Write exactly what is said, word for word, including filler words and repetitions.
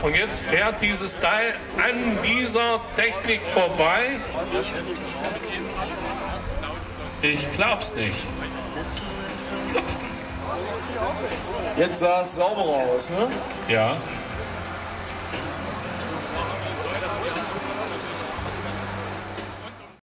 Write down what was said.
Und jetzt fährt dieses Teil an dieser Technik vorbei. Ich glaub's nicht. Jetzt sah es sauber aus, ne? Ja.